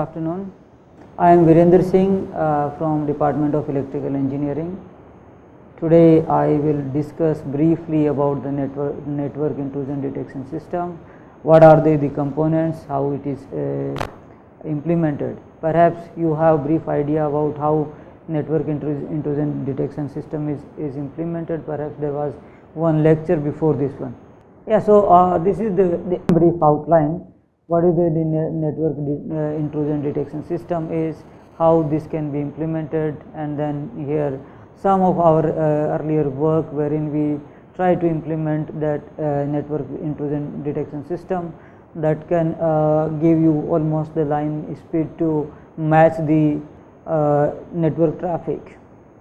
afternoon. I am Virendra Singh from Department of Electrical Engineering. Today I will discuss briefly about the network intrusion detection system. What are the components, how it is implemented. Perhaps you have brief idea about how network intrusion detection system is implemented. Perhaps there was one lecture before this one. Yeah, so this is the brief outline. What is the network intrusion detection system is, how this can be implemented, and then here some of our earlier work wherein we try to implement that network intrusion detection system that can give you almost the line speed to match the network traffic.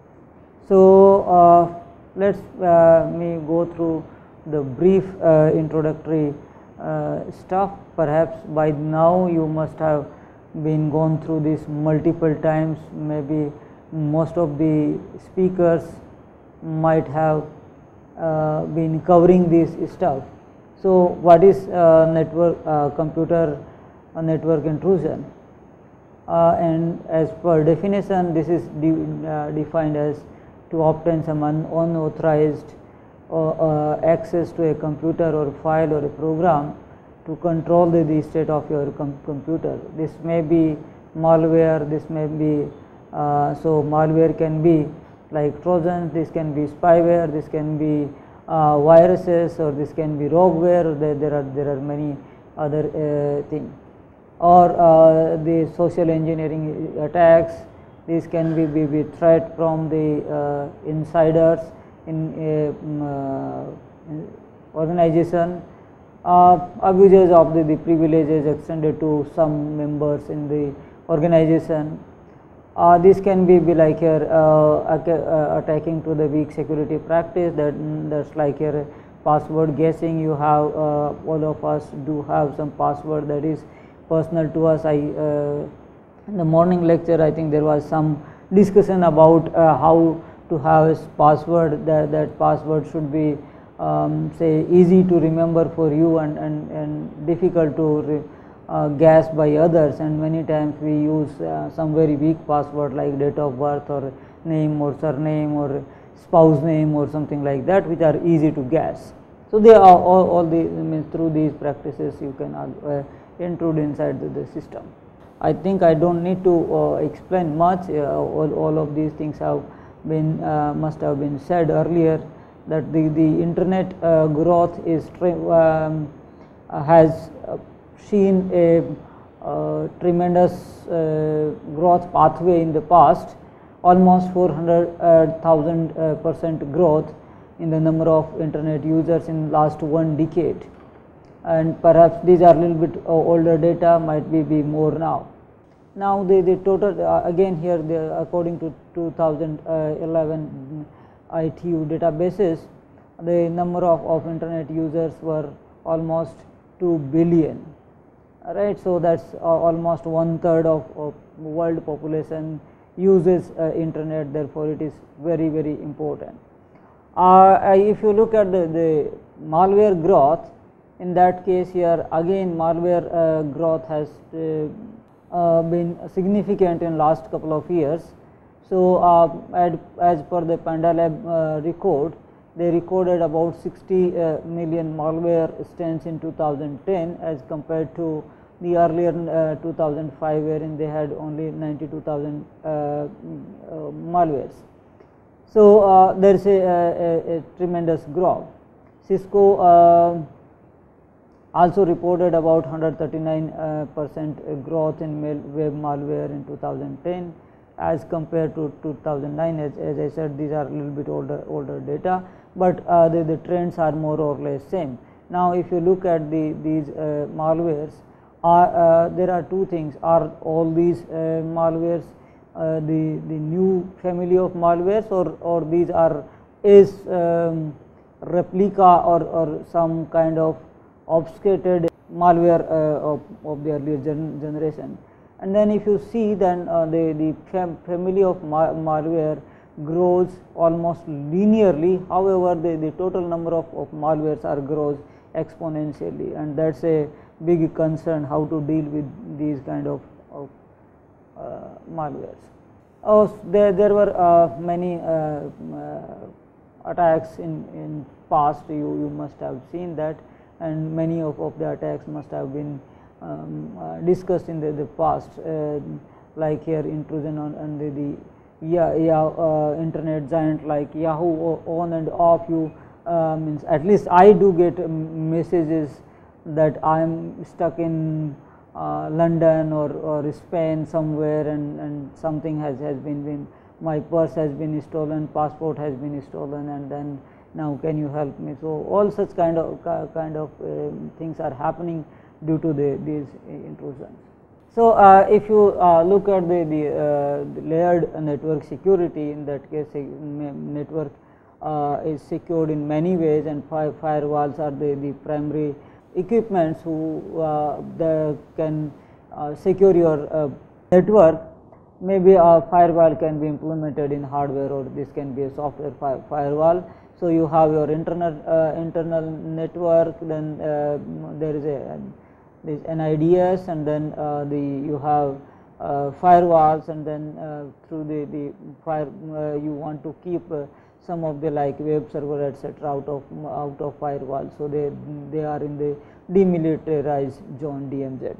So let's me go through the brief introductory stuff. Perhaps by now you must have been gone through this multiple times. Maybe most of the speakers might have been covering this stuff. So what is computer network intrusion? And as per definition, this is defined as to obtain some unauthorized access to a computer or file or a program to control the state of your computer. This may be malware, this may be so malware can be like Trojans, this can be spyware, this can be viruses, or this can be rogueware. There are many other things, or the social engineering attacks. This can be threat from the insiders in a organization, abuses of the privileges extended to some members in the organization. This can be like here attacking to the weak security practice, that's like here password guessing. You have all of us do have some password that is personal to us. In the morning lecture, I think there was some discussion about how to have a password, that password should be say easy to remember for you and difficult to guess by others, and many times we use some very weak password like date of birth or name or surname or spouse name or something like that, which are easy to guess. So they are all the through these practices you can intrude inside the system. I think I don't need to explain much. All of these things have been must have been said earlier, that the internet growth is has seen a tremendous growth pathway in the past, almost 400,000% growth in the number of internet users in last one decade, and perhaps these are a little bit older data, might be more now. Now the total again here according to 2011 ITU databases, the number of internet users were almost 2 billion. Right, so that's almost 1/3 of world population uses internet. Therefore, it is very important. If you look at the malware growth, in that case here again malware growth has been significant in last couple of years. So as per the PandaLab record, they recorded about 60 million malware strains in 2010 as compared to the earlier 2005, wherein they had only 92,000 malwares. So there is a tremendous growth. Cisco also reported about 139% growth in web malware in 2010 as compared to 2009. As I said, these are a little bit older data, but the trends are more or less same. Now if you look at these malwares, there are two things. Are all these malwares the new family of malwares, or these are replica or some kind of obfuscated malware of the earlier generation? And then if you see, then the family of malware grows almost linearly. However, the total number of malwares grows exponentially, and that's a big concern, how to deal with these kind of malwares. Oh, there were many attacks in past. You must have seen that, and many of the attacks must have been discussed in the past, like here intrusion on the internet giant like Yahoo on and off. You means at least I do get messages that I am stuck in London or Spain somewhere, and something has been, my purse has been stolen, passport has been stolen, and then now can you help me. So all such kind of things are happening due to these intrusions. So if you look at the layered network security, in that case network is secured in many ways, and firewalls are the primary equipments who can secure your network. Maybe a firewall can be implemented in hardware, or this can be a software firewall. So you have your internal network, then there is this NIDS, and then you have firewalls, and then through the you want to keep some of the like web server etc. out of firewall. So they are in the demilitarized zone, DMZ.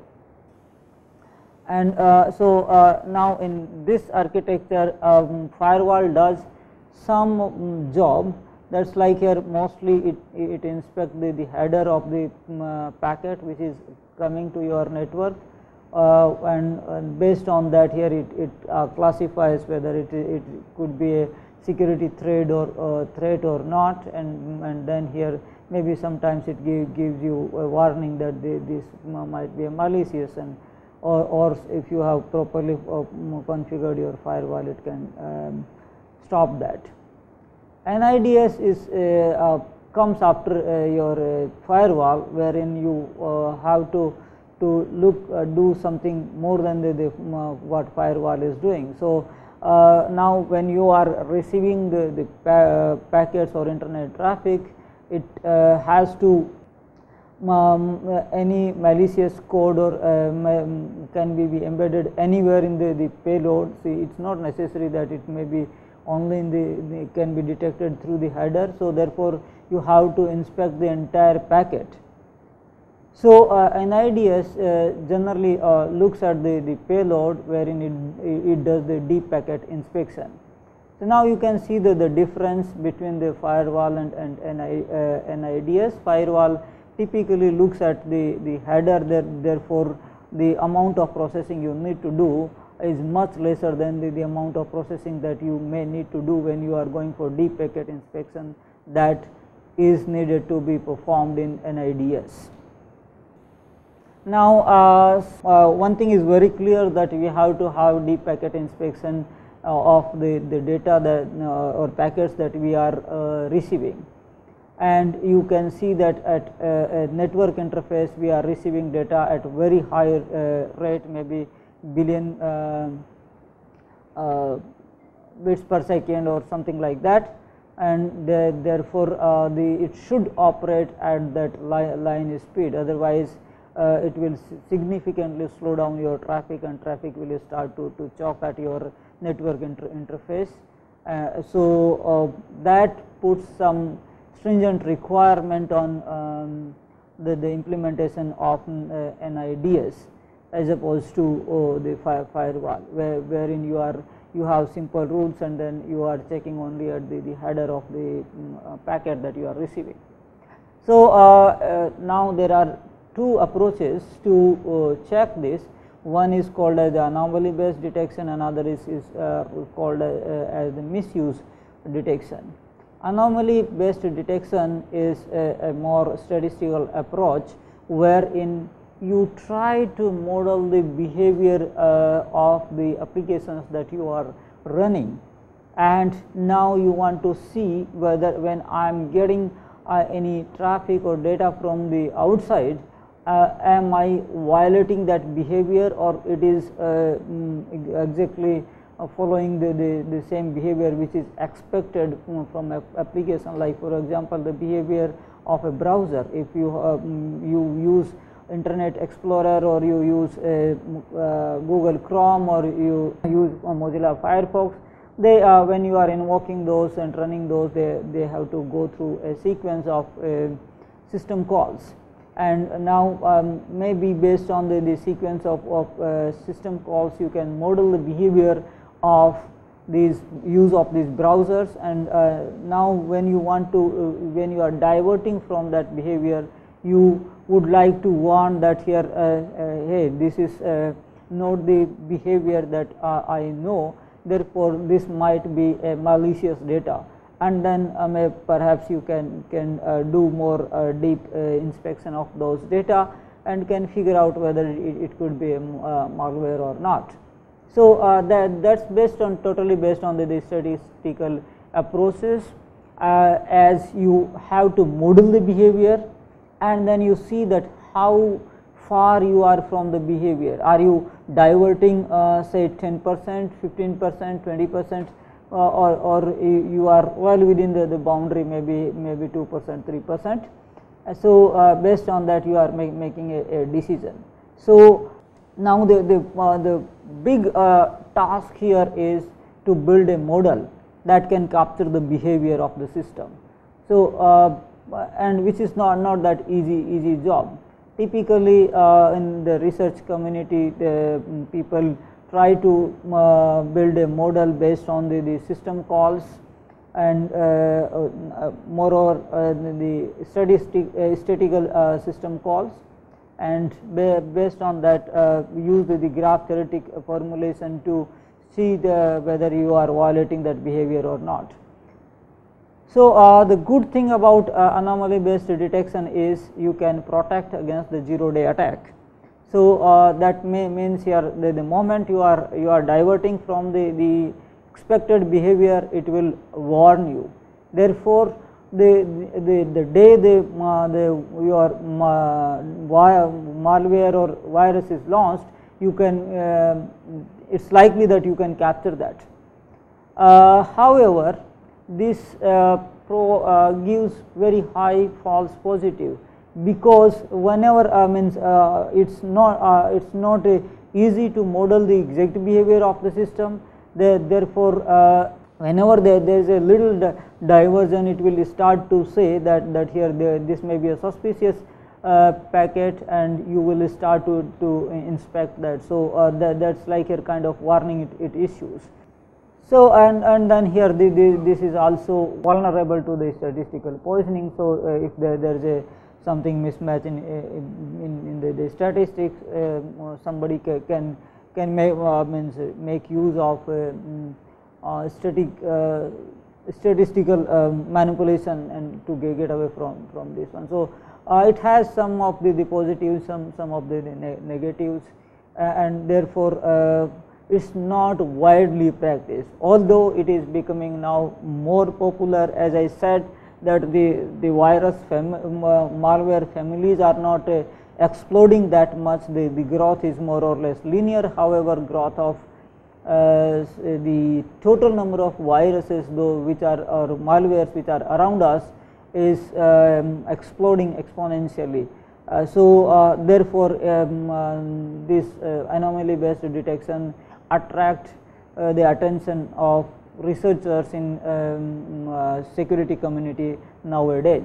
And so now in this architecture, firewall does some job. That's like here mostly it inspects the header of the packet which is coming to your network, and based on that here it classifies whether it could be a security threat or not, and then here maybe sometimes it gives you a warning that this might be a malicious, and or if you have properly configured your firewall, it can stop that. NIDS is comes after your firewall, wherein you have to do something more than what firewall is doing. So now when you are receiving the packets or internet traffic, it has to any malicious code or can be embedded anywhere in the payload. See, it's not necessary that it may be only in it can be detected through the header. So therefore you have to inspect the entire packet. So NIDS generally looks at the payload, wherein it does the deep packet inspection. So now you can see the difference between the firewall and NIDS. Firewall typically looks at the header, therefore the amount of processing you need to do is much lesser than the amount of processing that you may need to do when you are going for deep packet inspection that is needed to be performed in NIDS. Now one thing is very clear, that we have to have deep packet inspection of the data that or packets that we are receiving, and you can see that at a network interface we are receiving data at very high rate, maybe billion bits per second or something like that, and therefore it should operate at that line speed, otherwise it will significantly slow down your traffic, and traffic will start to choke at your network interface. So that puts some stringent requirement on the implementation of NIDS as opposed to the firewall, wherein you have simple rules, and then you are checking only at the header of the packet that you are receiving. So now there are two approaches to check this. One is called as the anomaly based detection, another is called as the misuse detection. Anomaly based detection is a more statistical approach, wherein you try to model the behavior of the applications that you are running, and now you want to see whether when I am getting any traffic or data from the outside, am I violating that behavior, or it is exactly following the same behavior which is expected from an application. Like for example, the behavior of a browser. If you use Internet Explorer, or you use Google Chrome, or you use Mozilla Firefox, they when you are invoking those and running those, they have to go through a sequence of system calls. And now maybe based on the sequence of system calls, you can model the behavior of these use of these browsers. And now when you want to when you are diverting from that behavior, you would like to warn that here hey, this is not the behavior that I know, therefore this might be a malicious data. And then perhaps you can do more deep inspection of those data and can figure out whether it could be a malware or not. So that's based on totally based on the statistical approaches, as you have to model the behavior, and then you see that how far you are from the behavior. Are you diverting say 10%, 15%, 20%, or you are well within the boundary, maybe 2%, 3%. So based on that you are making a decision. So now the big task here is to build a model that can capture the behavior of the system. So and which is not that easy job. Typically in the research community, the people try to build a model based on the system calls, and moreover the statistical system calls, and based on that use the graph theoretic formulation to see whether you are violating that behavior or not. So the good thing about anomaly based detection is you can protect against the zero-day attack. So that means here the moment you are diverting from the expected behavior, it will warn you. Therefore the day your malware or virus is launched, you can it's likely that you can capture that. However, this gives very high false positive, because whenever it's not easy to model the exact behavior of the system. Therefore whenever there is a little diversion, it will start to say that here this may be a suspicious packet, and you will start to inspect that. So that's like a kind of warning it issues. So and then here this is also vulnerable to the statistical poisoning. So if there is a something mismatch in the statistics, somebody can make use of statistical manipulation and to get away from this one. So it has some of the positives, some of the negatives, and therefore it's not widely practiced, although it is becoming now more popular. As I said, that the virus malware families are not exploding that much. The growth is more or less linear. However, growth of the total number of viruses though which are or malwares which are around us is exploding exponentially. So therefore this anomaly based detection attract the attention of researchers in security community nowadays.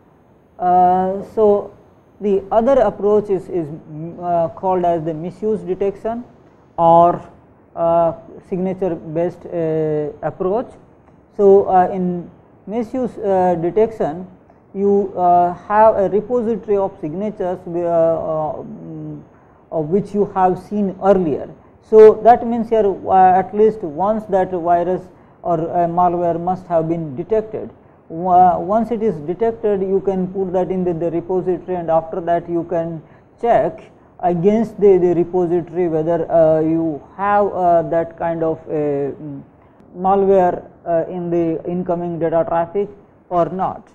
So the other approach is called as the misuse detection or signature based approach. So in misuse detection, you have a repository of signatures of which you have seen earlier. So that means here at least once that virus or malware must have been detected. Once it is detected, you can put that in the repository, and after that you can check against the repository whether you have that kind of malware in the incoming data traffic or not.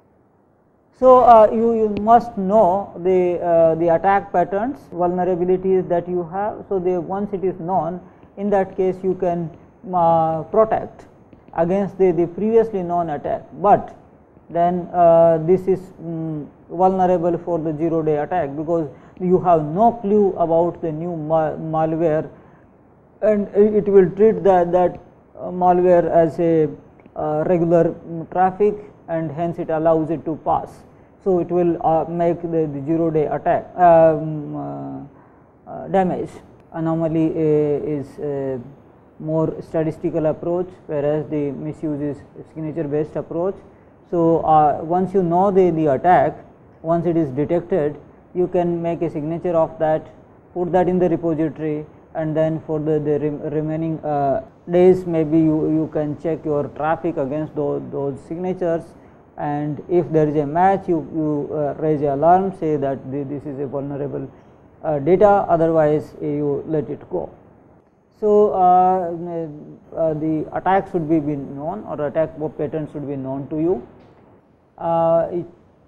So you must know the attack patterns, vulnerabilities that you have. So once it is known, in that case you can protect against the previously known attack, but then this is vulnerable for the zero-day attack, because you have no clue about the new malware, and it will treat that malware as a regular traffic, and hence it allows it to pass. So it will make the 0-day attack damage. Anomaly is a more statistical approach, whereas the misuse is signature based approach. So once you know the attack, once it is detected, you can make a signature of that, put that in the repository, and then for the remaining days, maybe you can check your traffic against those signatures, and if there is a match, you raise an alarm, say that this is a vulnerable data, otherwise you let it go. So the attack should be known, or attack pattern should be known to you. It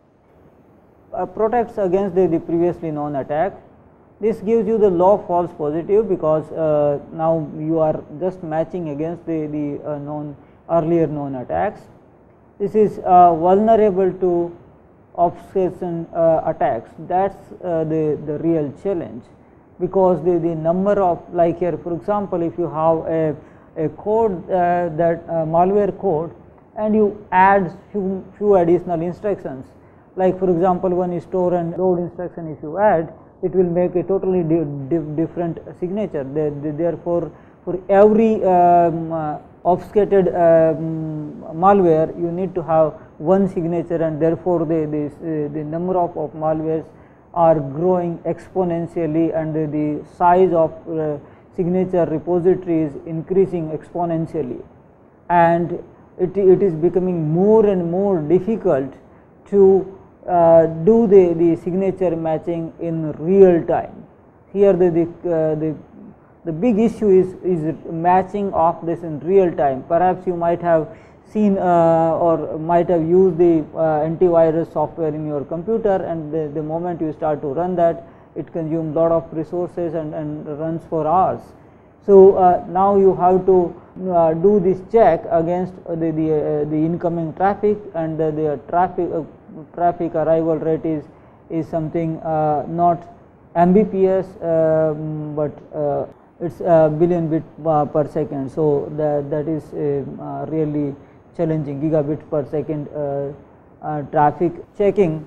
protects against the previously known attack. This gives you the low false positive, because now you are just matching against the earlier known attacks. This is vulnerable to obfuscation attacks. That's the real challenge, because the number of, like here for example, if you have a code that malware code, and you add few additional instructions, like for example when you store and load instruction, if you add, it will make a totally different signature. Therefore, for every obfuscated malware, you need to have one signature, and therefore the number of malwares are growing exponentially, and the size of signature repository is increasing exponentially, and it is becoming more and more difficult to do the signature matching in real time. Here the big issue is matching of this in real time. Perhaps you might have seen or might have used the antivirus software in your computer, and the moment you start to run that, it consumes lot of resources and runs for hours. So now you have to do this check against the incoming traffic, and the traffic arrival rate is something not Mbps, but it's a billion bit per second. So that is really challenging. Gigabit per second traffic checking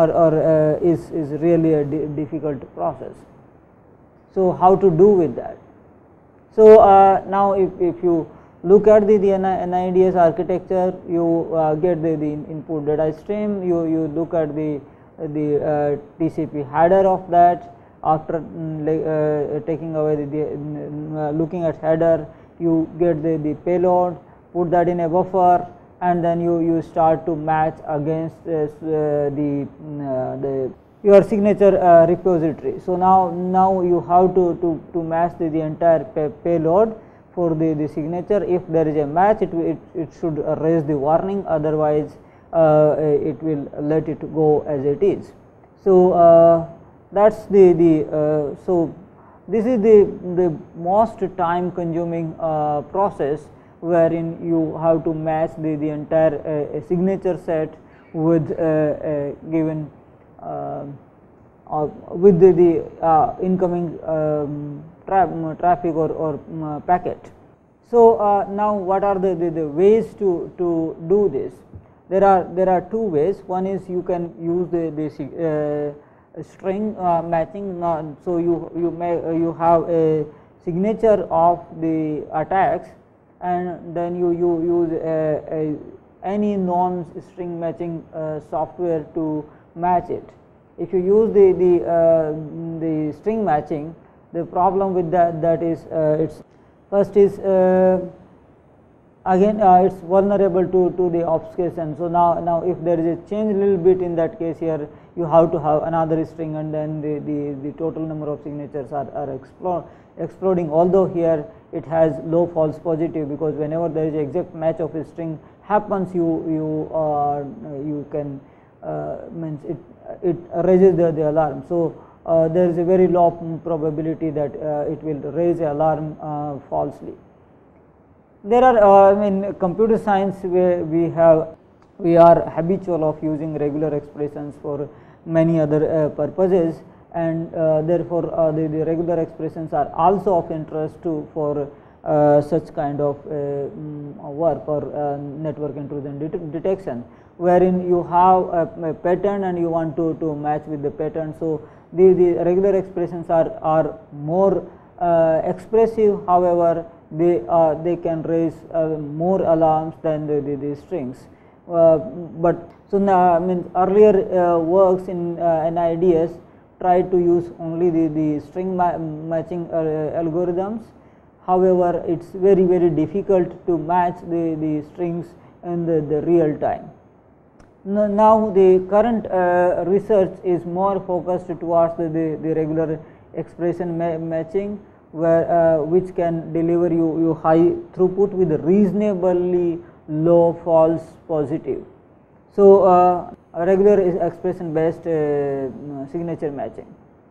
is really a difficult process. So how to do with that? So now if you look at the NIDS architecture, you get the input data stream, you look at the TCP header of that. After taking away looking at header, you get the payload, put that in a buffer, and then you start to match against your signature repository. So now you have to match the entire payload for the signature. If there is a match, it should raise the warning, otherwise it will let it go as it is. So that's so this is the most time consuming process, wherein you have to match the entire signature set with a given with the incoming traffic or packet. So now what are the ways to do this? There are two ways. One is you can use the string matching. So you have a signature of the attacks, and then you use any non-string matching software to match it. If you use the string matching, the problem with that is it's first is again it's vulnerable to the obfuscation. So now if there is a change a little bit in that case, here you have to have another string, and then the total number of signatures are exploding. Although here it has low false positive, because whenever there is exact match of a string happens, you can means it raises the alarm. So there is a very low probability that it will raise the alarm falsely. There are in computer science we are habitual of using regular expressions for many other purposes, and therefore the regular expressions are also of interest for such kind of work or network intrusion detection, wherein you have a pattern and you want to match with the pattern. So the regular expressions are more expressive, however they can raise more alarms than the strings. But so now, I mean, earlier works in NIDS tried to use only the string matching algorithms. However, it's very difficult to match the strings in the real time. Now the current research is more focused towards the regular expression matching, where which can deliver you high throughput with reasonably low false positive. So regular expression based signature matching.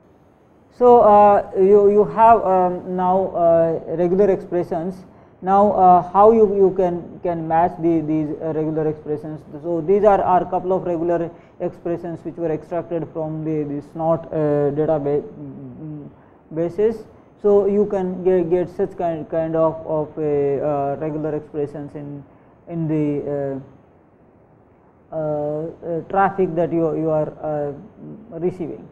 So you have now regular expressions. Now how you can match these regular expressions. So these are a couple of regular expressions which were extracted from the SNOT databases. So you can get such kind of regular expressions in the traffic that you are receiving.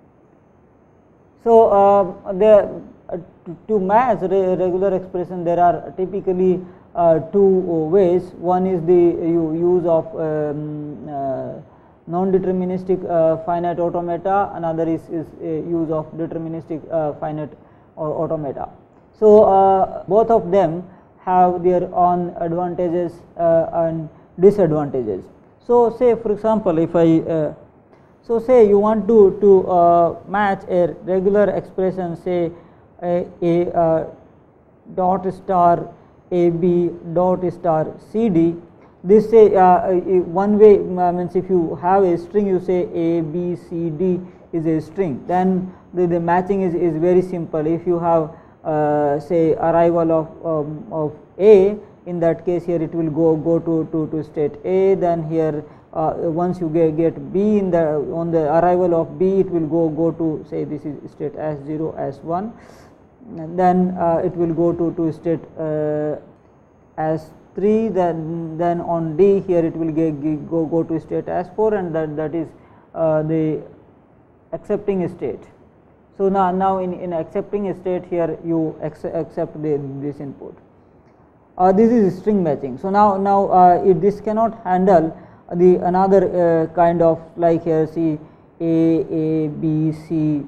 So to match regular expression, there are typically two ways. One is the use of non-deterministic finite automata, another is use of deterministic finite automata. So both of them have their own advantages and disadvantages. So say for example, if I so say you want to match a regular expression, say a dot star AB dot star CD. This say one way means if you have a string, you say A B C D is a string, then the matching is very simple. If you have say arrival of A, in that case here it will go to state A, then here once you get B on the arrival of B, it will go to say this is state S0 S1, and then it will go to state S3, then on D here it will go to state S4, and that is the accepting state. So now in accepting state here you accept this input. This is string matching. So now if this cannot handle the another kind of, like here see A B C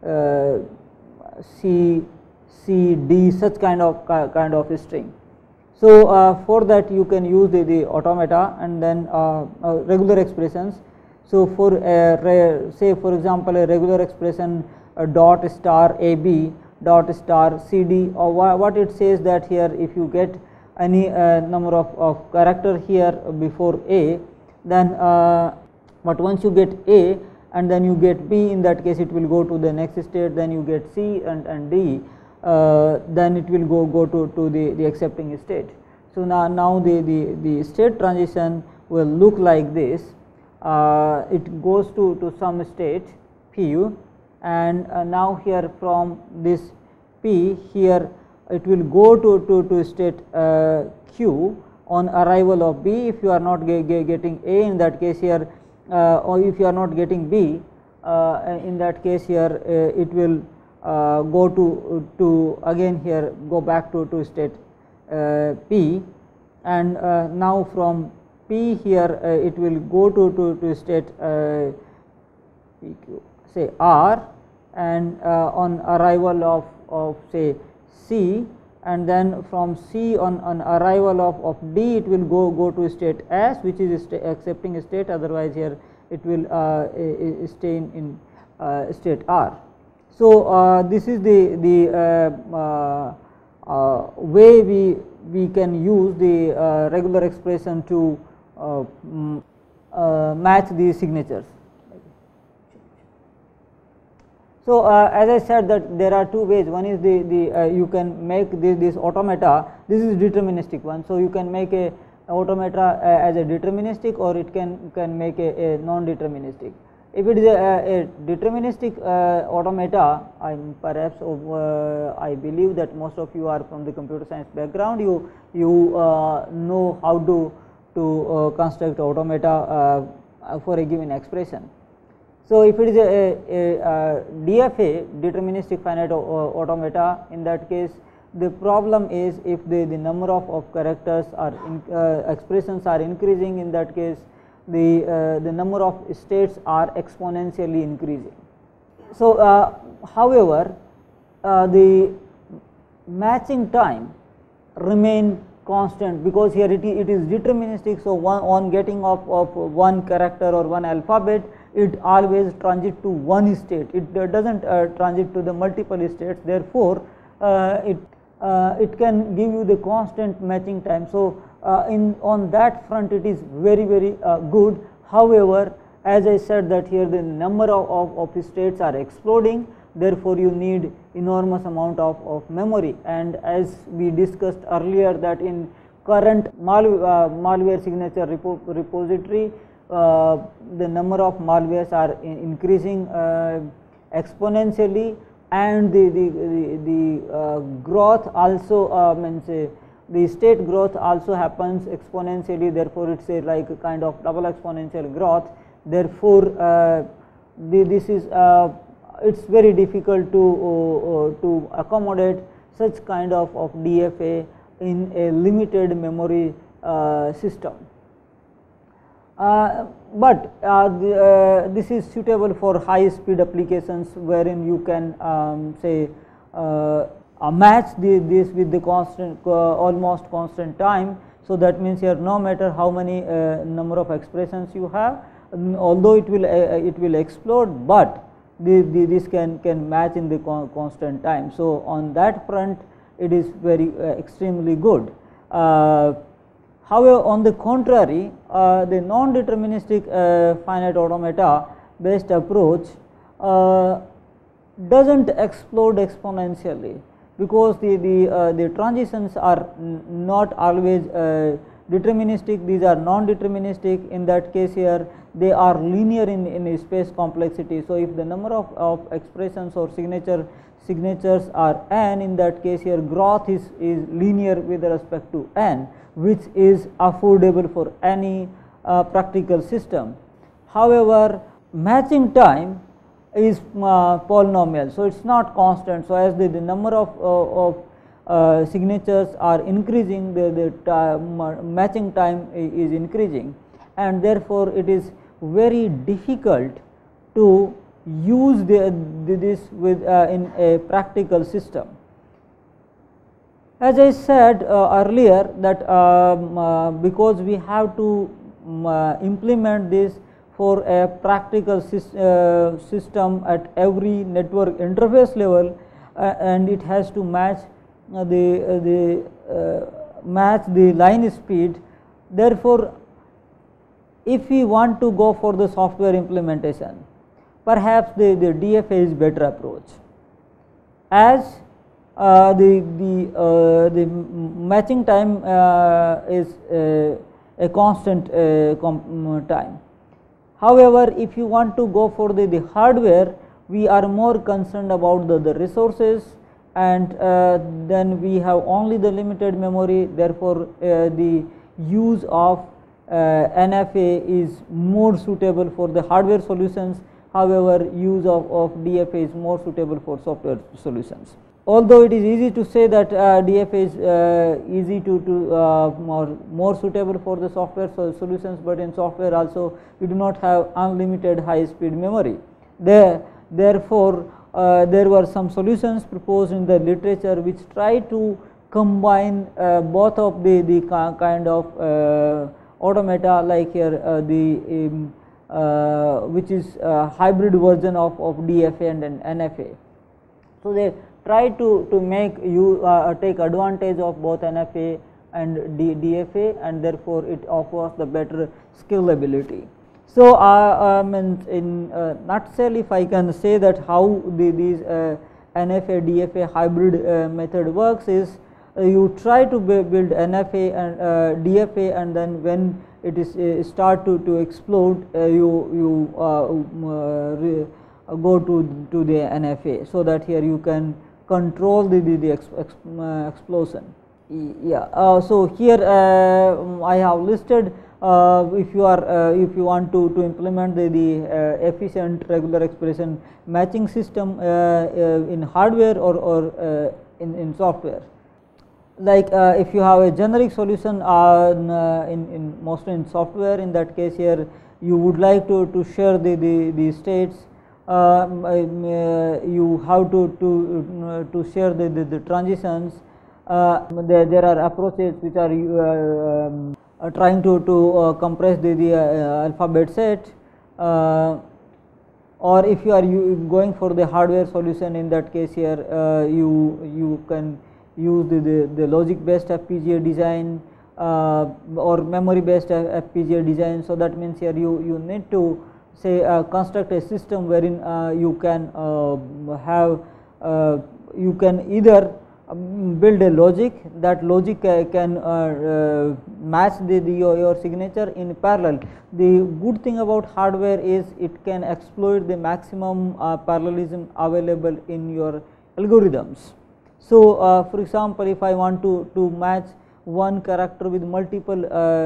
C C D, such kind of string. So for that you can use the automata and then regular expressions. So for say for example a regular expression dot star AB dot star CD, or what it says that here if you get any number of character here before A, then but once you get A and then you get B, in that case it will go to the next state, then you get C and D, then it will go to the accepting state. So now the state transition will look like this. It goes to some state Pu, and now here from this P here it will go to state Q on arrival of B. If you are not getting A, in that case here, or if you are not getting B, in that case here it will go to again here go back to state P, and now from P here it will go to state say R, and on arrival of say C, and then from C on arrival of D it will go to state S, which is accepting state, otherwise here it will stay in state R. So this is the way we can use the regular expression to match these signatures. So as I said that there are two ways. One is the you can make this automata. This is deterministic one. So you can make a automata as a deterministic, or it can make a non-deterministic. If it is a deterministic automata, I believe that most of you are from the computer science background. You know how to construct automata for a given expression. So if it is a DFA, deterministic finite automata, in that case the problem is if the number of characters or expressions are increasing, in that case the number of states are exponentially increasing. So however, the matching time remain constant, because here it is deterministic. So on getting of one character or one alphabet, it always transit to one state, it does not transit to the multiple states. Therefore it can give you the constant matching time. So on that front it is very good. However, as I said that here the number of states are exploding, therefore you need enormous amount of memory, and as we discussed earlier that in current malware signature repository, the number of malwares are increasing exponentially, and the growth also means the state growth also happens exponentially. Therefore it is a like a kind of double exponential growth. Therefore this is it is very difficult to accommodate such kind of DFA in a limited memory system. But this is suitable for high speed applications, wherein you can say match this with the constant almost constant time. So that means here no matter how many number of expressions you have, although it will explode, but this can match in the constant time. So on that front it is very extremely good. However, on the contrary, the non-deterministic finite automata based approach does not explode exponentially, because the transitions are not always deterministic, these are non-deterministic. In that case here they are linear in space complexity. So if the number of expressions or signatures are n, in that case here growth is linear with respect to n, which is affordable for any practical system. However, matching time is polynomial, so it is not constant. So as the number of signatures are increasing, the matching time is increasing, and therefore it is very difficult to use this with in a practical system. As I said earlier that because we have to implement this for a practical system at every network interface level, and it has to match the line speed. Therefore, if we want to go for the software implementation, perhaps the DFA is better approach, as the matching time is a constant time. However, if you want to go for the hardware, we are more concerned about the resources, and then we have only the limited memory. Therefore the use of NFA is more suitable for the hardware solutions. However, use of DFA is more suitable for software solutions. Although it is easy to say that DFA is easy to more suitable for the software solutions, but in software also we do not have unlimited high speed memory. Therefore there were some solutions proposed in the literature which try to combine both of the kind of automata, like here which is hybrid version of DFA and NFA. So they try to make you take advantage of both NFA and DFA, and therefore it offers the better scalability. So in nutshell, if I can say that how these NFA DFA hybrid method works is, you try to build NFA and DFA, and then when it is start to explode, you go to the NFA, so that here you can control the explosion. Yeah. So here I have listed, if you want to implement the efficient regular expression matching system in hardware or in software. Like if you have a generic solution in mostly in software, in that case here you would like to share the states, you have to share the transitions. There are approaches which are trying to compress the alphabet set, or if you are going for the hardware solution, in that case here you can use the logic based FPGA design or memory based FPGA design. So that means here you need to say construct a system wherein you can have you can either build a logic, that logic can match your signature in parallel. The good thing about hardware is it can exploit the maximum parallelism available in your algorithms. So for example, if I want to match one character with multiple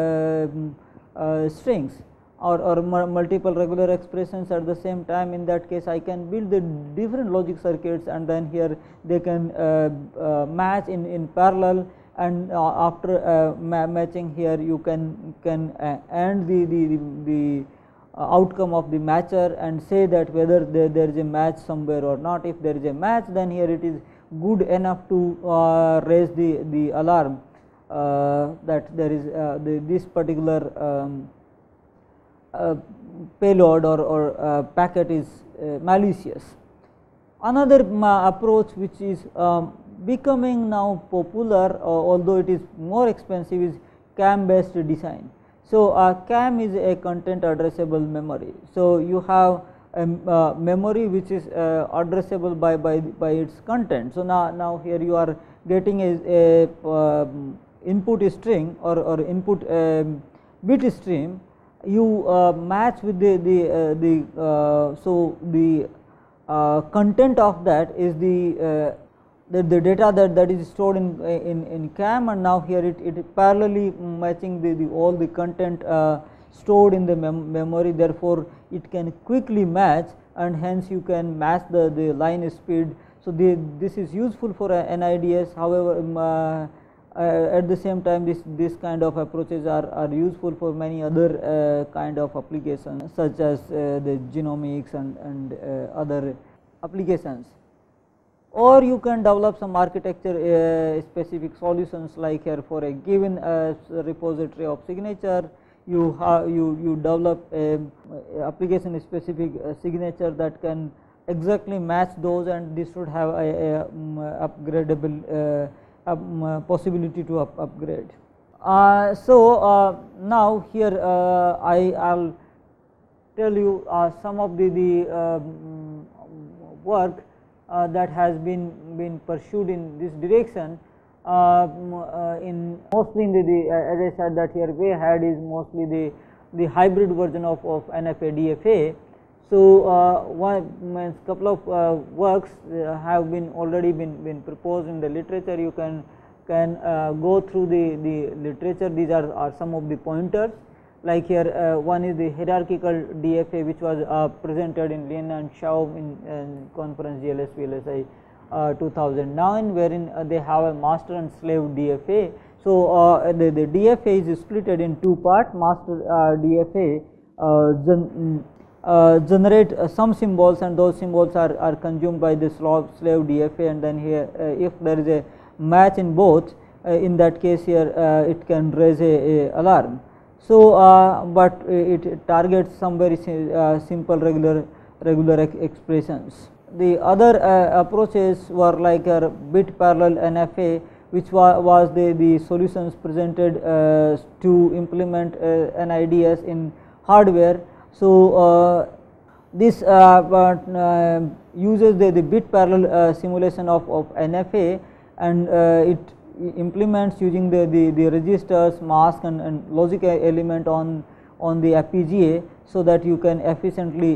strings or multiple regular expressions at the same time, in that case I can build the different logic circuits, and then here they can match in parallel, and after matching here you can end the outcome of the matcher and say that whether there is a match somewhere or not. If there is a match, then here it is good enough to raise the alarm that there is this particular payload or packet is malicious. Another approach which is becoming now popular, although it is more expensive, is CAM based design. So CAM is a content addressable memory. So you have a memory which is addressable by its content. So now here you are getting a input string or input bit stream. You match with the content of that is the data that is stored in CAM, and now here it parallelly matching all the content stored in the memory. Therefore it can quickly match, and hence you can match the line speed. So this is useful for NIDS. However, at the same time this kind of approaches are useful for many other kind of applications, such as the genomics and other applications. Or you can develop some architecture specific solutions, like here for a given repository of signature you develop a application specific signature that can exactly match those, and this should have a upgradable possibility to upgrade. So now here I'll tell you some of the work that has been pursued in this direction. In mostly in as I said that here way ahead is mostly the hybrid version of NFA DFA. So one couple of works have already been proposed in the literature. You can go through the literature. These are some of the pointers. Like here one is the hierarchical DFA, which was presented in Lin and Shao in conference GLS VLSI 2009, wherein they have a master and slave DFA. So the DFA is split in two parts. Master DFA generate some symbols, and those symbols are consumed by the slave DFA, and then here if there is a match in both, in that case here it can raise a alarm. So but it targets some very simple regular expressions. The other approaches were like bit parallel NFA, which was the solutions presented to implement NIDS in hardware. So this uses the bit parallel simulation of NFA, and implements using the registers, mask and logic element on the FPGA, so that you can efficiently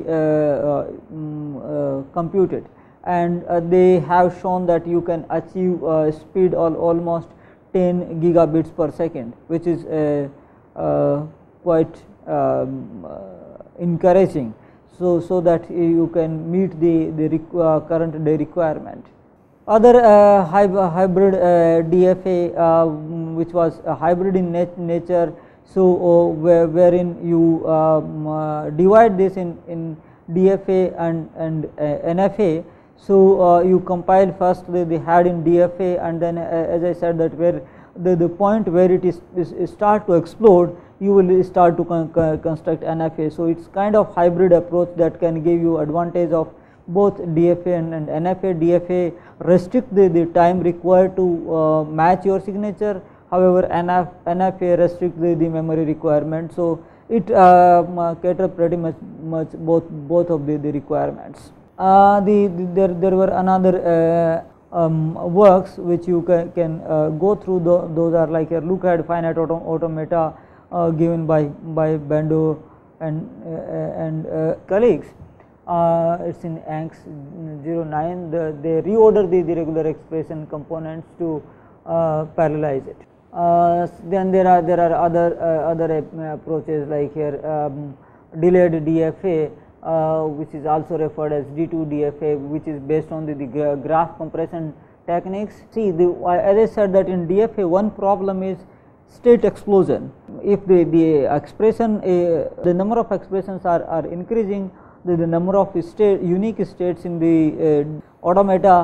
compute it. And they have shown that you can achieve speed almost 10 gigabits per second, which is quite encouraging, so that you can meet the current day requirement. Other hybrid DFA, which was a hybrid in nature, so wherein you divide this in DFA and NFA. So you compile first the head in DFA, and then as I said, that where the point where it is start to explode, you will start to construct NFA. So it's kind of hybrid approach that can give you advantage of both DFA and NFA. DFA restrict the time required to match your signature. However, NFA restrict the memory requirement. So it cater pretty much both of the requirements. There were another works which you can go through. Those are like a look at finite automata given by Bando and colleagues. It's in ANX 09. They reorder the regular expression components to parallelize it. Then there are other approaches like here delayed DFA, which is also referred as D2 DFA, which is based on the graph compression techniques. See, as I said that in DFA one problem is state explosion. If the expression, the number of expressions are increasing, the number of unique states in the automata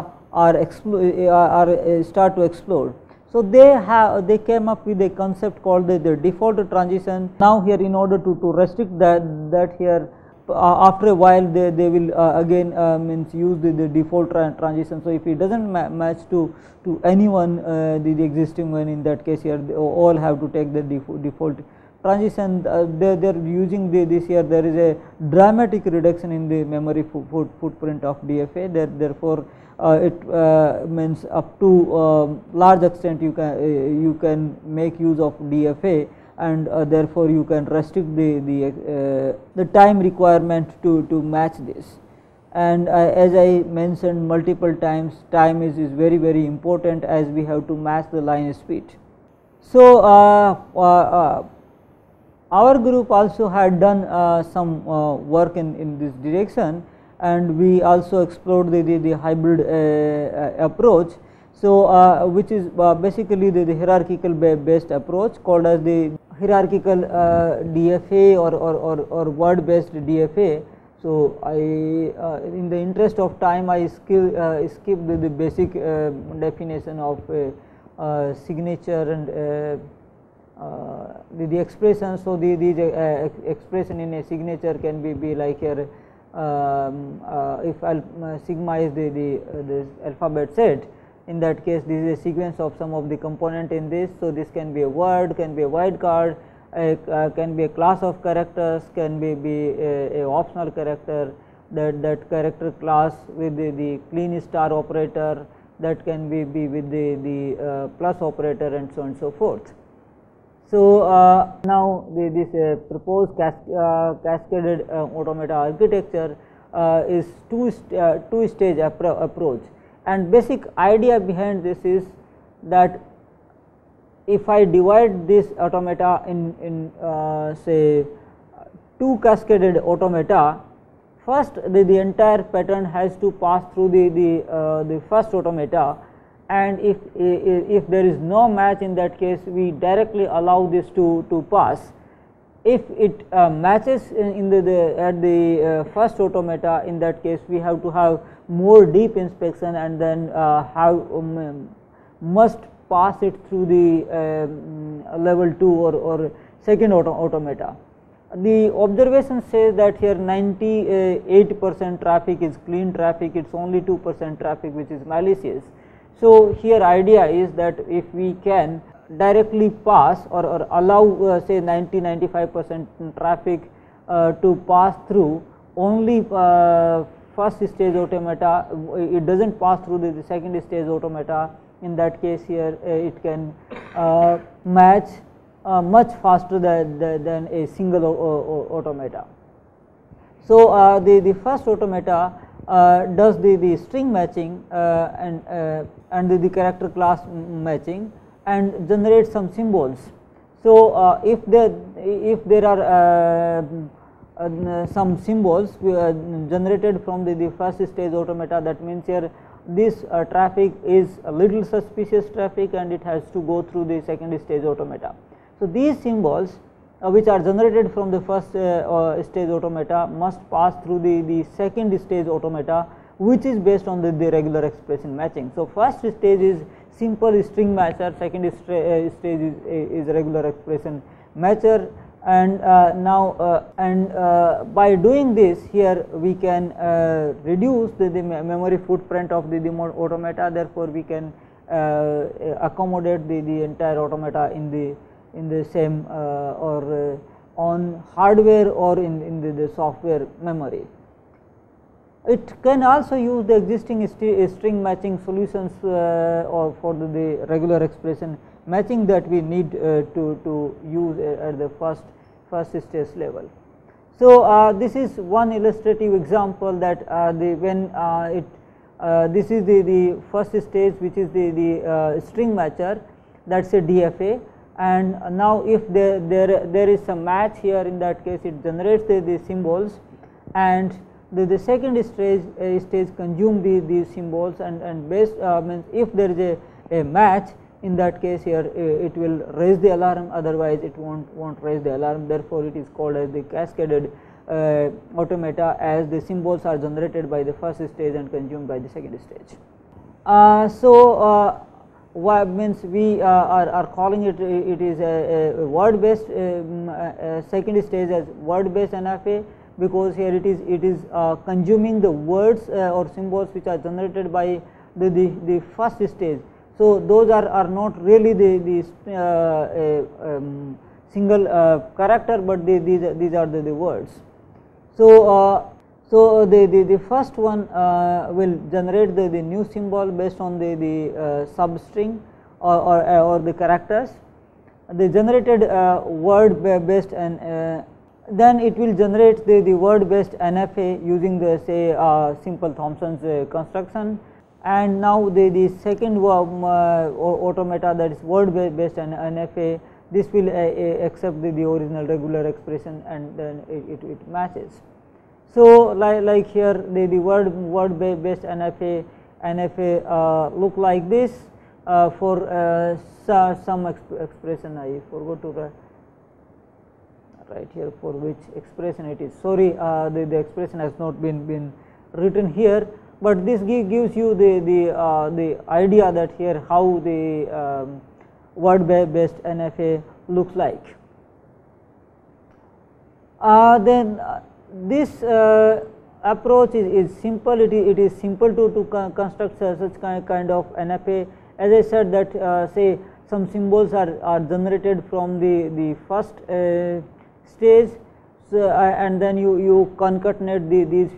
start to explode. So they came up with a concept called the default transition. Now here, in order to restrict that here, after a while they will again means use the default transition. So if it doesn't match to anyone, the existing one, in that case here they all have to take the default transition. They're using this here. There is a dramatic reduction in the memory footprint of DFA. Therefore it means up to large extent you can make use of DFA, and therefore you can restrict the time requirement to match this. And as I mentioned multiple times, time is very important, as we have to match the line speed. So our group also had done some work in this direction, and we also explored the hybrid approach. So which is basically the hierarchical based approach, called as the hierarchical DFA or word based DFA. So I in the interest of time I skipped the basic definition of signature and the expression. So these expression in a signature can be like here, if sigma is the alphabet set, in that case this is a sequence of some of the component in this. So this can be a word, can be a wildcard, can be a class of characters, can be a optional character, that character class with the clean star operator, that can be with the plus operator, and so on and so forth. So now this proposed cascaded automata architecture is two-stage approach, and basic idea behind this is that if I divide this automata in say two cascaded automata, first the entire pattern has to pass through the first automata, and if there is no match, in that case we directly allow this to pass. If it matches in at the first automata, in that case we have to have more deep inspection, and then must pass it through the level 2 or second automata. The observation says that here 98% traffic is clean traffic, it's only 2% traffic which is malicious. So here idea is that if we can directly pass or allow say 90-95% traffic to pass through only first stage automata, it doesn't pass through the second stage automata, in that case here it can match much faster than a single automata. So, the first automata does the string matching and the character class matching and generates some symbols. So, if there are some symbols generated from the first stage automata, that means here this traffic is a little suspicious traffic and it has to go through the second stage automata. So, these symbols which are generated from the first stage automata must pass through the second stage automata, which is based on the regular expression matching. So, first stage is simple string matcher, second stage is regular expression matcher, and by doing this here we can reduce the memory footprint of the automata. Therefore, we can accommodate the entire automata in the same or on hardware or in the software memory. It can also use the existing string matching solutions or for the regular expression matching that we need to use at the first stage level. So, this is one illustrative example that this is the first stage, which is the string matcher, that is a DFA, and now if there is a match here, in that case it generates the symbols, and the second stage consume these symbols, and based means if there is a match, in that case here it will raise the alarm, otherwise it won't raise the alarm. Therefore, it is called as the cascaded automata, as the symbols are generated by the first stage and consumed by the second stage. What means we are calling it is a word based second stage as word based NFA, because here it is consuming the words or symbols which are generated by the first stage. So, those are not really the single character, but these are the words. So, the first one will generate the new symbol based on the substring or the characters. The generated word based, and then it will generate the word based NFA using the simple Thompson's construction. And now the second automata, that is word based NFA, this will accept the original regular expression, and then it matches. So, like here the word based NFA look like this for some expression. I forgot to write here for which expression it is. Sorry, the expression has not been written here, but this gives you the idea that here how the word based NFA looks like. Then this approach is simple. It is simple to construct such kind of NFA. As I said that say some symbols are generated from the first stage. So, and then you concatenate these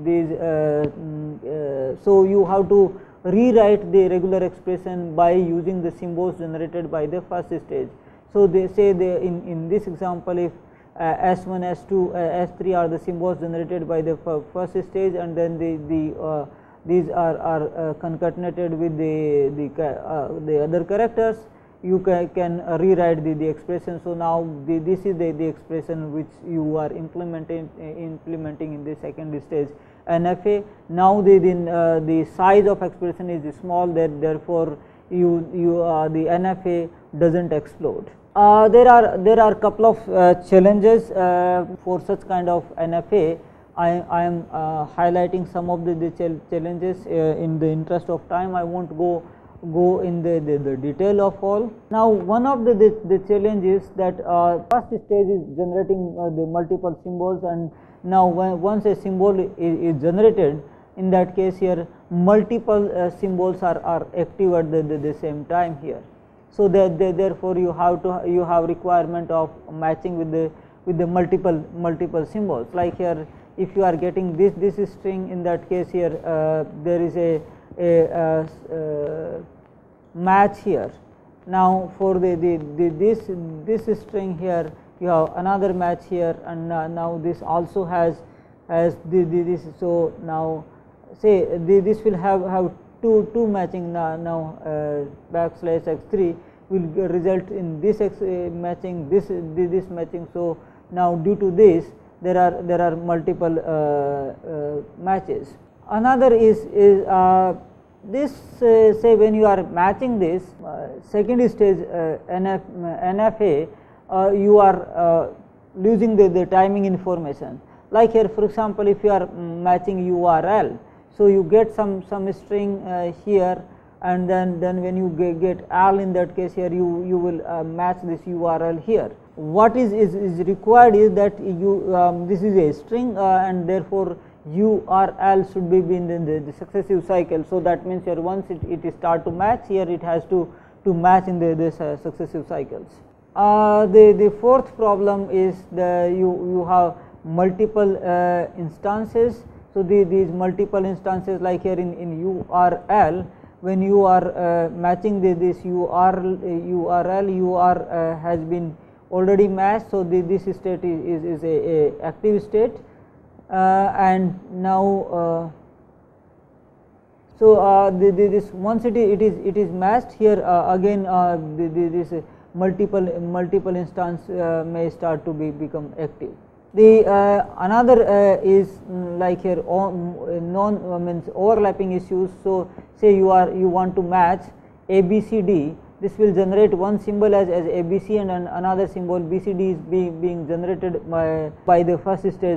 so you have to rewrite the regular expression by using the symbols generated by the first stage. So, they say in this example, if S1, S2, S3 are the symbols generated by the first stage, and then these are concatenated with the other characters, you can rewrite the expression. So, now this is the expression which you are implementing in the second stage NFA. Now the size of expression is small, therefore the NFA doesn't explode. There are couple of challenges for such kind of NFA. I am highlighting some of the challenges. In the interest of time, I won't go in the detail of all. Now, one of the challenges that first stage is generating the multiple symbols, and now once a symbol is generated, in that case here multiple symbols are active at the same time here. So, therefore, you have requirement of matching with the multiple symbols. Like here, if you are getting this string, in that case here there is match here. Now for this string here you have another match here, and now this also has this. So now say this will have two matching. Now backslash x3 will result in this matching, this matching. So now due to this there are multiple matches. Another is this say when you are matching this second stage NFA, you are losing the timing information. Like here for example, if you are matching URL, so you get some string here, and then when you get L, in that case here you will match this URL here. What is required is that you this is a string and therefore URL should be in the successive cycle. So that means here once it start to match, here it has to match in the successive cycles. The fourth problem is you have multiple instances. So these multiple instances, like here in URL, when you are matching this URL has been already matched. So this state is a active state, and now so this once it is matched here, again this multiple instance may start to become active. The another is like here means overlapping issues. So say you want to match ABCD, this will generate one symbol as ABC, and another symbol BCD is being generated by the first stage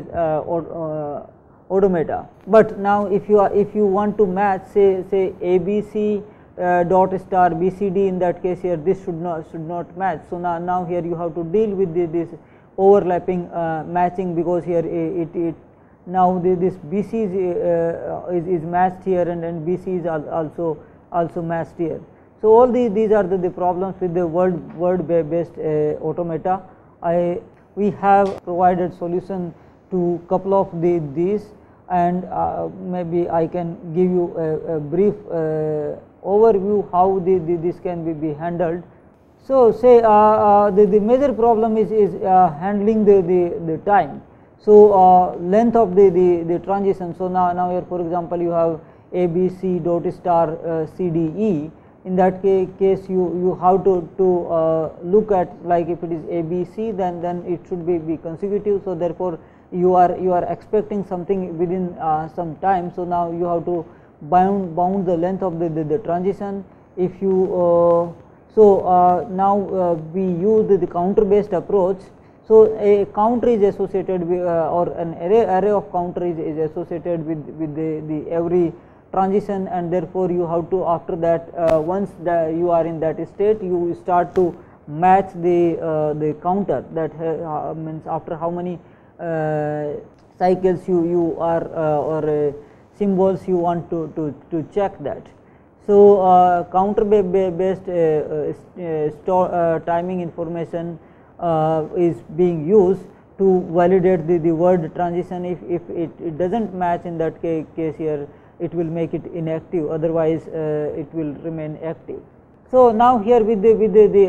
automata. But now if you want to match say ABC dot star BCD, in that case here this should not match. So now here you have to deal with this overlapping matching, because here it now this BC is matched here, and BC is also matched here. So all these are the problems with the word based automata. We have provided solution to couple of these, and maybe I can give you a brief overview how this can be handled. So say the major problem is handling the time. So length of the transition. So now here for example you have ABC dot star CDE. In that case you have to look at, like if it is ABC, then it should be consecutive. So therefore you are expecting something within some time. So now you have to bound the length of the transition. If you now we use the counter based approach. So a counter is associated with or an array of counter is associated with the every transition, and therefore you have to, after that once you are in that state, you start to match the counter. That means after how many cycles you are or symbols you want to check that. So counter based timing information is being used to validate the word transition. If it doesn't match, in that case here it will make it inactive, otherwise it will remain active. So now here with the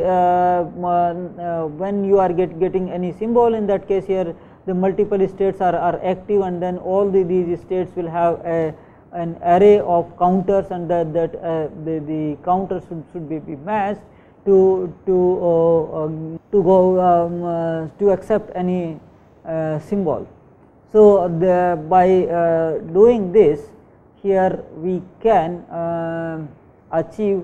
when you are getting any symbol, in that case here the multiple states are active, and then all these states will have an array of counters, and that the counters should be matched to go to accept any symbol. So by doing this, here we can achieve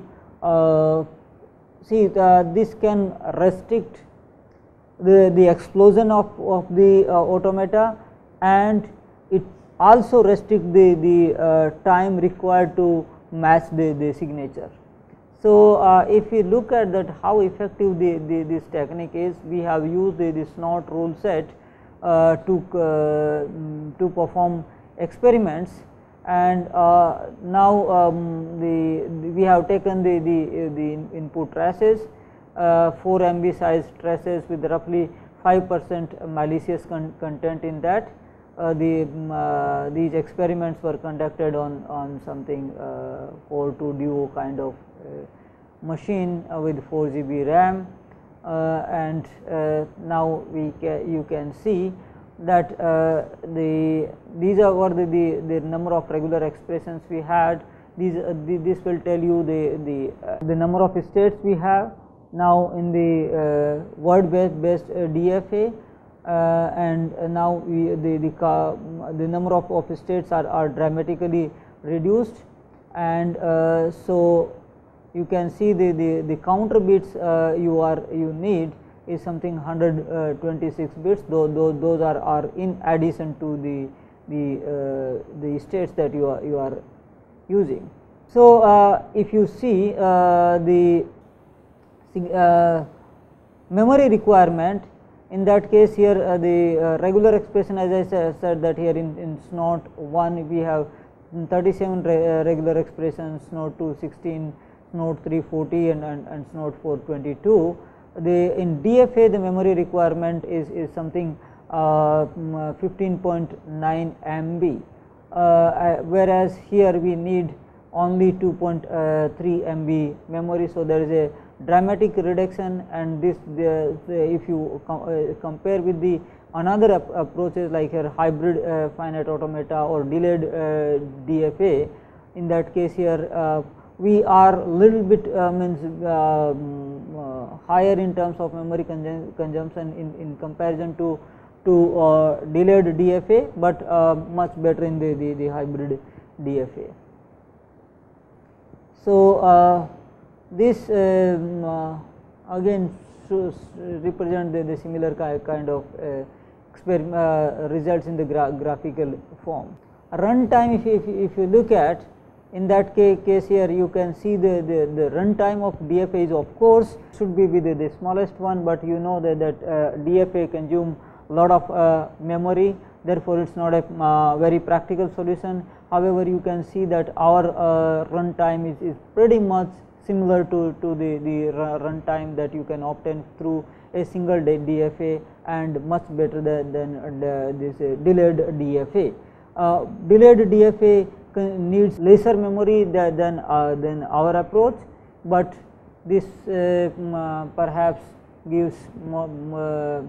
this can restrict the explosion of the automata, and it also restrict the time required to match the signature. So if we look at that how effective this technique is, we have used the SNOT rule set to perform experiments, and now we have taken the input traces, 4 MB size traces with roughly 5% malicious content in that. These experiments were conducted on something 4 to duo kind of machine with 4 GB RAM, and now you can see that these were the number of regular expressions we had. This will tell you the number of states we have now in the word based DFA, and now the number of states are dramatically reduced, and so you can see the counter bits you need is something 126 bits. Those are in addition to the states that you are using. So if you see the memory requirement, in that case here the regular expression, as I said that here in SNOT 1 we have 37 regular expressions, SNOT 2 16, SNOT 3 40, and SNOT 4 22. In DFA the memory requirement is something 15.9 MB, whereas here we need only 2.3 MB memory. So there is a dramatic reduction, and this if you compare with the another approaches like here hybrid finite automata or delayed DFA, in that case here we are little bit higher in terms of memory consumption in comparison to delayed DFA, but much better in the hybrid DFA. So this again represent the similar kind of results in the graphical form. Runtime, if you look at, in that case here you can see the runtime of DFA is of course should be with the smallest one, but you know that DFA consume lot of memory, therefore it is not a very practical solution. However, you can see that our runtime is pretty much similar to the runtime that you can obtain through a single DFA, and much better than this delayed DFA. Delayed DFA needs lesser memory than our approach, but this perhaps gives more,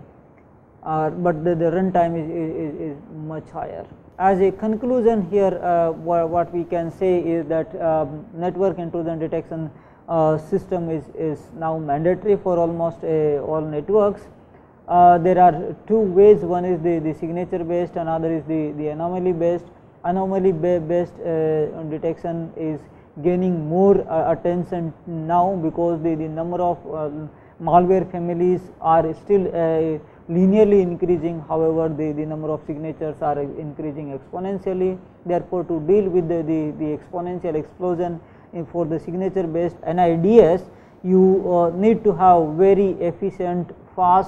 but the runtime is much higher. As a conclusion here, what we can say is that network intrusion detection system is now mandatory for almost all networks. There are two ways, one is the signature based, another is the anomaly based. Anomaly based detection is gaining more attention now, because the number of malware families are still linearly increasing. However, the number of signatures are increasing exponentially. Therefore, to deal with the exponential explosion for the signature based NIDS, you need to have very efficient, fast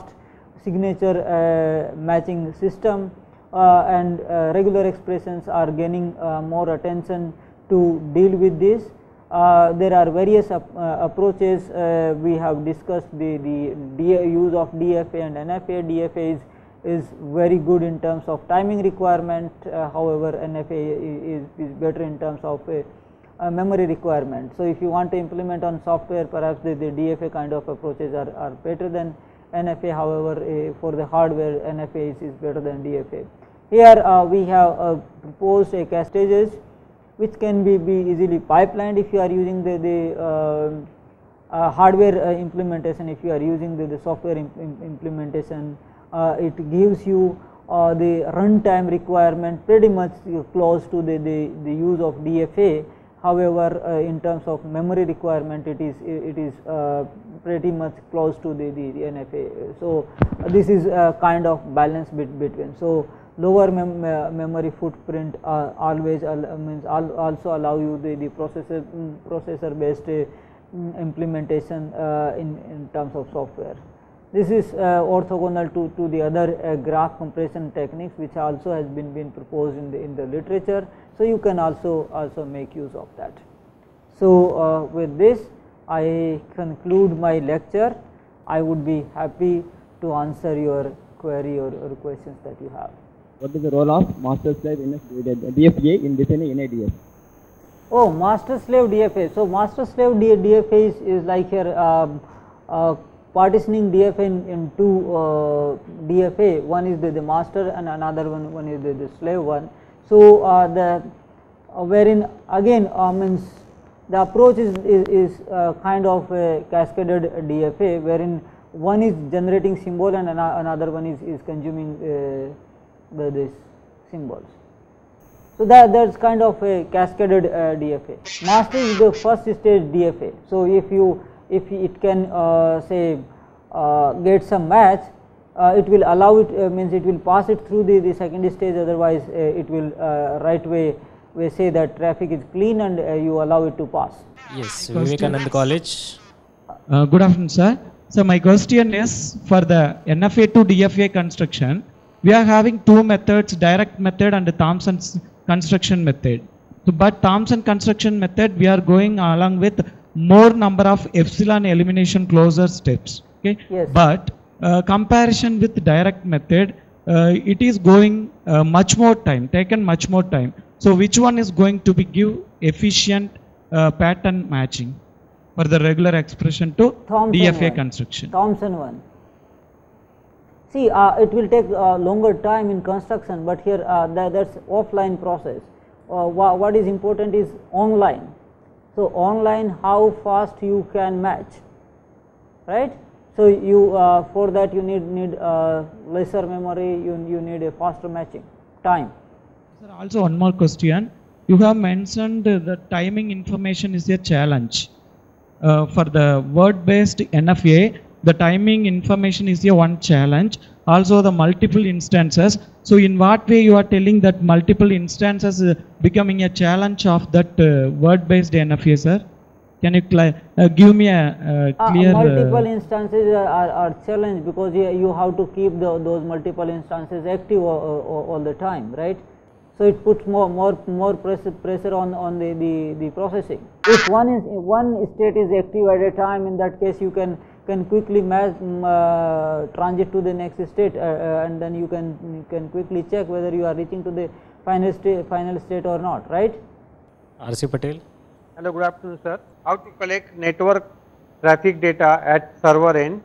signature matching system, and regular expressions are gaining more attention to deal with this. There are various approaches we have discussed, the use of DFA and NFA. DFA is very good in terms of timing requirement, however NFA is better in terms of memory requirement. So if you want to implement on software, perhaps the DFA kind of approaches are better than NFA. However, for the hardware, NFA is better than DFA. Here we have proposed a cascades which can be easily pipelined if you are using the hardware implementation. If you are using the software implementation, it gives you the runtime requirement pretty much close to the use of DFA. However, in terms of memory requirement, it is pretty much close to the NFA. So this is a kind of balance between. So lower memory footprint always means also allow you the processor based implementation in terms of software. This is orthogonal to the other graph compression techniques, which also has been proposed in the literature. So you can also make use of that. So with this I conclude my lecture. I would be happy to answer your query or questions that you have. What is the role of master slave in DFA in designing NIDS? Oh, master slave DFA. So, master slave DFA is like here partitioning DFA in two DFA. One is the master and another one is the slave one. So, wherein again means the approach is kind of a cascaded DFA, wherein one is generating symbol and another one is consuming these symbols. So, that's kind of a cascaded DFA. Master is the first stage DFA. So, if it can say get some match, it will allow it means it will pass it through the second stage, otherwise it will right way say that traffic is clean and you allow it to pass. Yes, Vivekananda College. Good afternoon, sir. So my question is, for the NFA to DFA construction, we are having two methods, direct method and the Thompson's construction method. So, but Thompson construction method, we are going along with more number of epsilon elimination closure steps. Okay. Yes. But comparison with direct method, it is going much more time, taken much more time. So which one is going to be give efficient pattern matching for the regular expression to Thompson DFA one. construction? Thompson one. See, it will take longer time in construction, but here that's offline process. What is important is online. So online, how fast you can match, right? So you for that you need lesser memory, you need a faster matching time. Sir, also one more question. You have mentioned the timing information is a challenge. For the word-based NFA, the timing information is a one challenge. Also the multiple instances. So in what way you are telling that multiple instances becoming a challenge of that word-based NFA, sir? Can you give me a clear... multiple instances are challenge because you have to keep those multiple instances active all the time, right? So it puts more pressure on the processing. If one state is active at a time, in that case you can quickly transit to the next state, and then you can quickly check whether you are reaching to the final state or not, right? R.C. Patel. Hello, good afternoon, sir. How to collect network traffic data at server end?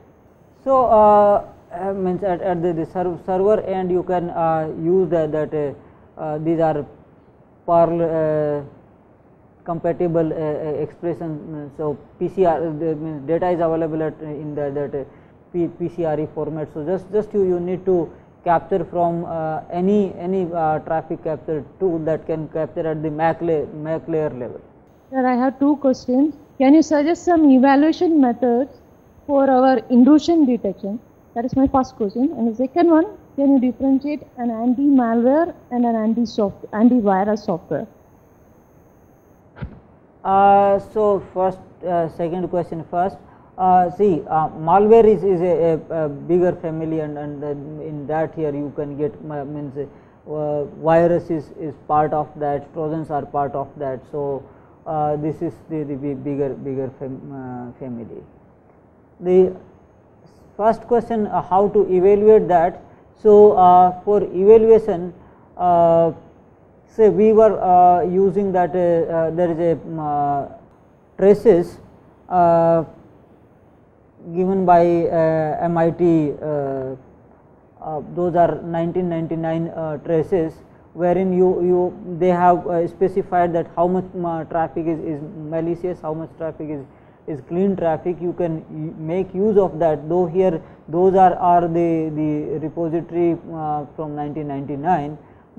So means at the server end you can use that these are Perl compatible expression. So PCR means data is available in that PCRE format. So just you need to capture from any traffic capture tool that can capture at the MAC layer level. Sir, I have two questions. Can you suggest some evaluation methods for our intrusion detection? That is my first question. And the second one, can you differentiate an anti-malware and an anti-virus software? So first, second question first. See, malware is a bigger family, and in that here you can get means virus is part of that, Trojans are part of that. So this is the bigger family. The first question, how to evaluate that. So for evaluation, say we were using that there is a traces given by MIT, those are 1999 traces, wherein they have specified that how much traffic is malicious, how much traffic is clean traffic. You can make use of that, though here those are the repository from 1999,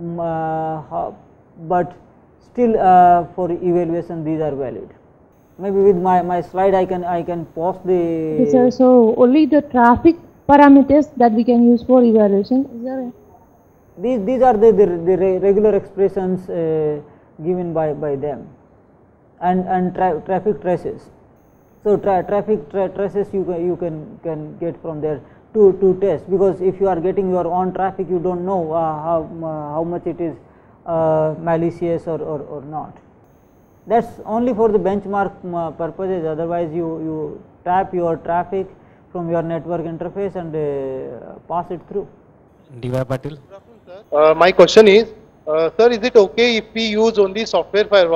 but still for evaluation these are valid. Maybe with my slide I can pause the. Okay, sir. So only the traffic parameters that we can use for evaluation. Is there? These are the regular expressions given by them, and traffic traces. So traffic traces you can get from there to test, because if you are getting your own traffic, you don't know how much it is malicious or not. That's only for the benchmark purposes. Otherwise, you tap your traffic from your network interface and pass it through. D.Y. Patil. My question is, sir, is it okay if we use only software firewall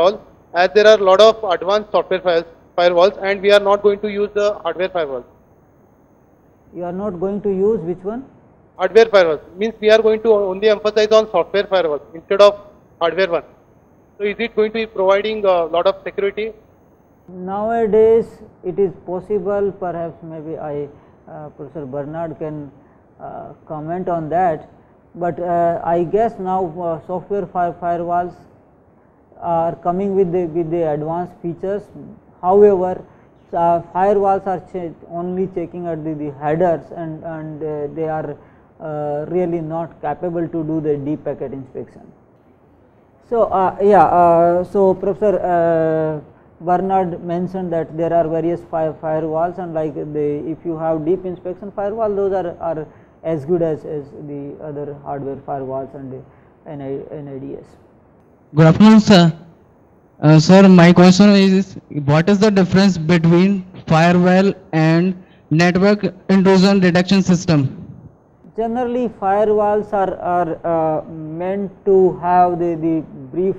as there are a lot of advanced software firewalls and we are not going to use the hardware firewalls. You are not going to use which one? Hardware firewalls means we are going to only emphasize on software firewalls instead of hardware one. So is it going to be providing a lot of security? Nowadays it is possible, perhaps maybe Professor Bernard can comment on that, but I guess now software firewalls are coming with the advanced features. However, firewalls are only checking at the headers, and they are really not capable to do the deep packet inspection. So so Professor Bernard mentioned that there are various firewalls, and like if you have deep inspection firewall, those are as good as the other hardware firewalls and the NIDS. Good afternoon, sir. Sir, my question is, what is the difference between firewall and network intrusion detection system? Generally, firewalls are meant to have the brief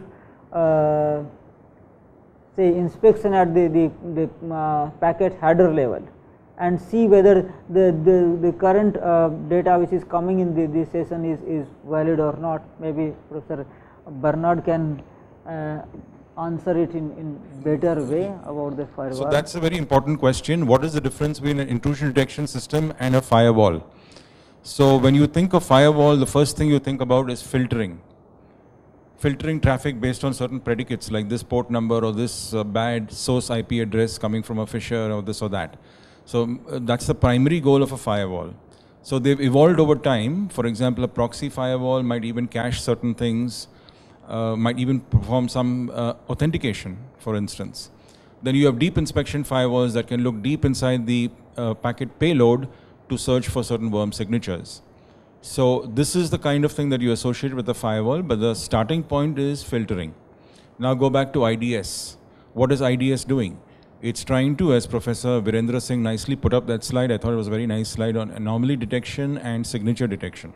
say inspection at the packet header level and see whether the current data which is coming in the session is valid or not. Maybe Professor Bernard can answer it in better way about the firewall. So that's a very important question. What is the difference between an intrusion detection system and a firewall? So when you think of firewall, the first thing you think about is filtering. Filtering traffic based on certain predicates like this port number or this bad source IP address coming from a phisher or this or that. So that's the primary goal of a firewall. So they've evolved over time. For example, a proxy firewall might even cache certain things, might even perform some authentication, for instance. Then you have deep inspection firewalls that can look deep inside the packet payload to search for certain worm signatures. So this is the kind of thing that you associate with the firewall, but the starting point is filtering. Now go back to IDS. What is IDS doing? It's trying to, as Professor Virendra Singh nicely put up that slide, I thought it was a very nice slide on anomaly detection and signature detection.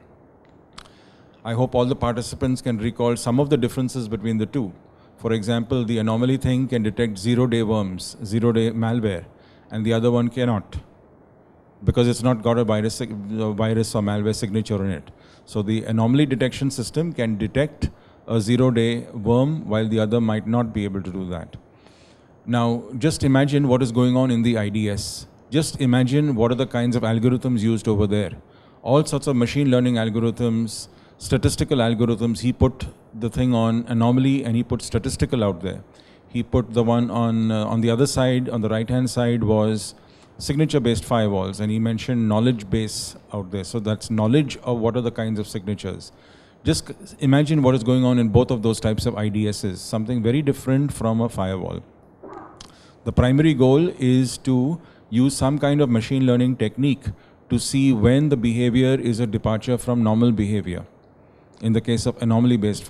I hope all the participants can recall some of the differences between the two. For example, the anomaly thing can detect zero-day worms, zero-day malware, and the other one cannot, because it's not got a virus or malware signature in it. So the anomaly detection system can detect a zero-day worm while the other might not be able to do that. Now just imagine what is going on in the IDS. Just imagine what are the kinds of algorithms used over there. All sorts of machine learning algorithms, statistical algorithms. He put the thing on anomaly and he put statistical out there. He put the one on the other side, on the right hand side was signature based firewalls, and he mentioned knowledge base out there. So that's knowledge of what are the kinds of signatures. Just imagine what is going on in both of those types of IDSs, something very different from a firewall. The primary goal is to use some kind of machine learning technique to see when the behavior is a departure from normal behavior in the case of anomaly based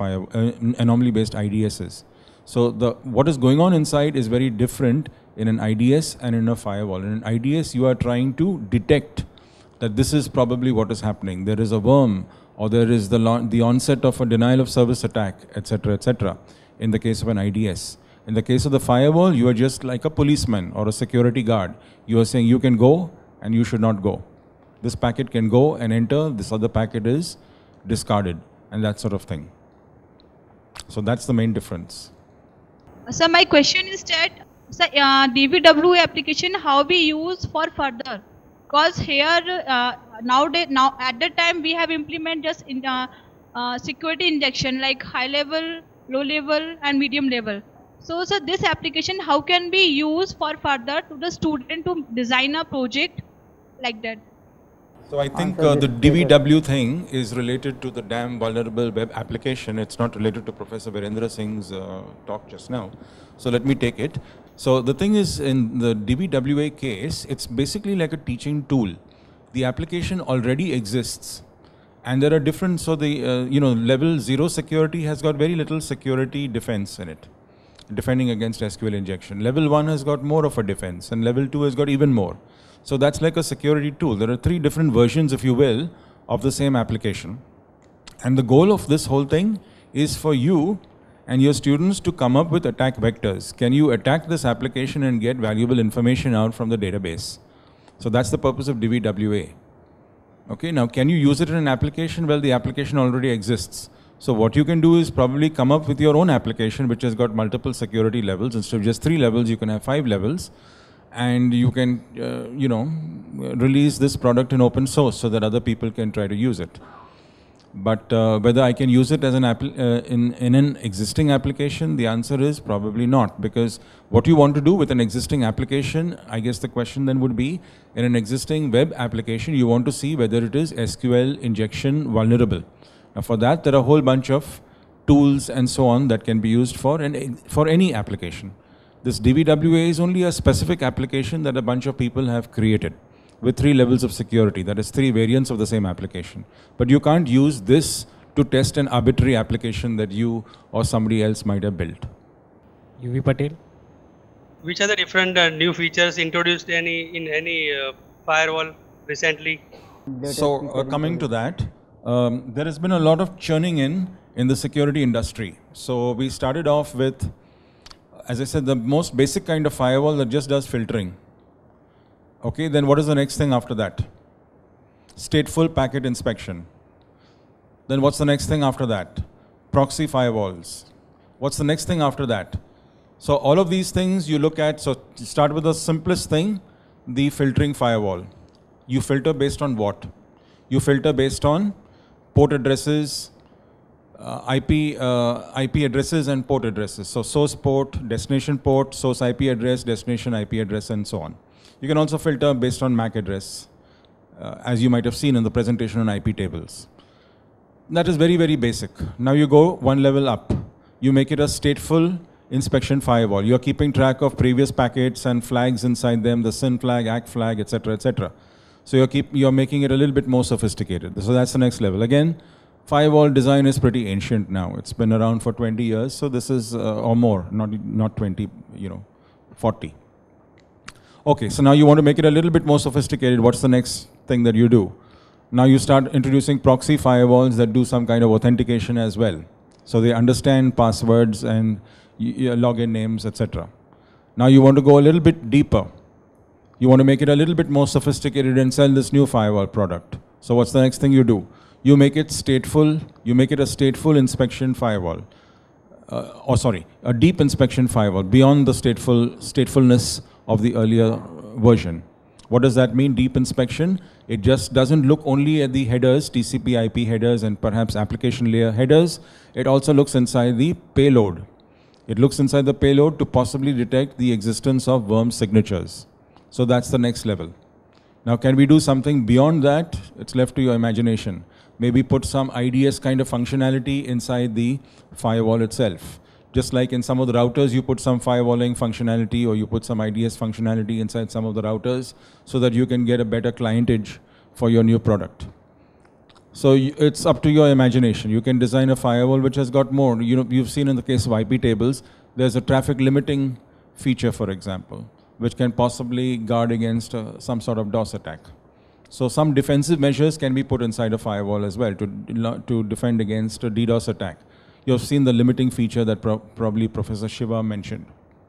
IDSs. So what is going on inside is very different in an IDS and in a firewall. In an IDS, you are trying to detect that this is probably what is happening. There is a worm, or there is the onset of a denial of service attack, etc., etc. in the case of an IDS. In the case of the firewall, you are just like a policeman or a security guard. You are saying you can go and you should not go. This packet can go and enter, this other packet is discarded, and that sort of thing. So that's the main difference. So my question is that, so, DVW application how we use for further, because here nowadays, at that time we have implemented just in security injection like high level, low level and medium level. So this application how can be used for further to the student to design a project like that? So I think the DVW thing is related to the damn vulnerable web application. It's not related to Professor Virendra Singh's talk just now. So let me take it. So the thing is, in the DVWA case, it's basically like a teaching tool. The application already exists, and there are different. So the level 0 security has got very little security defense in it, defending against SQL injection. Level 1 has got more of a defense, and level 2 has got even more. So that's like a security tool. There are 3 different versions, if you will, of the same application. And the goal of this whole thing is for you, and your students to come up with attack vectors. Can you attack this application and get valuable information out from the database? So that's the purpose of DVWA. Okay, now can you use it in an application? Well, the application already exists. So what you can do is probably come up with your own application which has got multiple security levels. Instead of just 3 levels, you can have 5 levels. And you can, release this product in open source so that other people can try to use it. But whether I can use it as an in an existing application, the answer is probably not, because what you want to do with an existing application, I guess the question then would be, in an existing web application, you want to see whether it is SQL injection vulnerable. Now for that, there are a whole bunch of tools and so on that can be used for any application. This DVWA is only a specific application that a bunch of people have created with 3 levels of security, that is 3 variants of the same application. But you can't use this to test an arbitrary application that you or somebody else might have built. UV Patel. Which are the different new features introduced in any firewall recently? So coming to that, there has been a lot of churning in the security industry. So we started off with, as I said, the most basic kind of firewall that just does filtering. Okay, then what is the next thing after that? Stateful packet inspection. Then what's the next thing after that? Proxy firewalls. What's the next thing after that? So all of these things you look at, so start with the simplest thing, the filtering firewall. You filter based on what? You filter based on port addresses, IP addresses and port addresses. So source port, destination port, source IP address, destination IP address, and so on. You can also filter based on MAC address, as you might have seen in the presentation on IP tables. That is very, very basic. Now you go one level up. You make it a stateful inspection firewall. You're keeping track of previous packets and flags inside them, the SYN flag, ACK flag, etc., etc. So you're making it a little bit more sophisticated. So that's the next level. Again, firewall design is pretty ancient now. It's been around for 20 years. So this is, or more, not 20, 40. Okay, so now you want to make it a little bit more sophisticated. What's the next thing that you do? Now you start introducing proxy firewalls that do some kind of authentication as well. So they understand passwords and login names, etc. Now you want to go a little bit deeper. You want to make it a little bit more sophisticated and sell this new firewall product. So what's the next thing you do? You make it stateful, you make it a stateful inspection firewall. A deep inspection firewall beyond the statefulness of the earlier version. What does that mean, deep inspection? It just doesn't look only at the headers, TCP IP headers and perhaps application layer headers. It also looks inside the payload. It looks inside the payload to possibly detect the existence of worm signatures. So that's the next level. Now can we do something beyond that? It's left to your imagination. Maybe put some IDS kind of functionality inside the firewall itself. Just like in some of the routers, you put some firewalling functionality or you put some IDS functionality inside some of the routers so that you can get a better clientage for your new product. So it's up to your imagination. You can design a firewall which has got more. You've seen in the case of IP tables, there's a traffic limiting feature, for example, which can possibly guard against some sort of DOS attack. So some defensive measures can be put inside a firewall as well to defend against a DDoS attack. You've seen the limiting feature that probably Professor Shiva mentioned.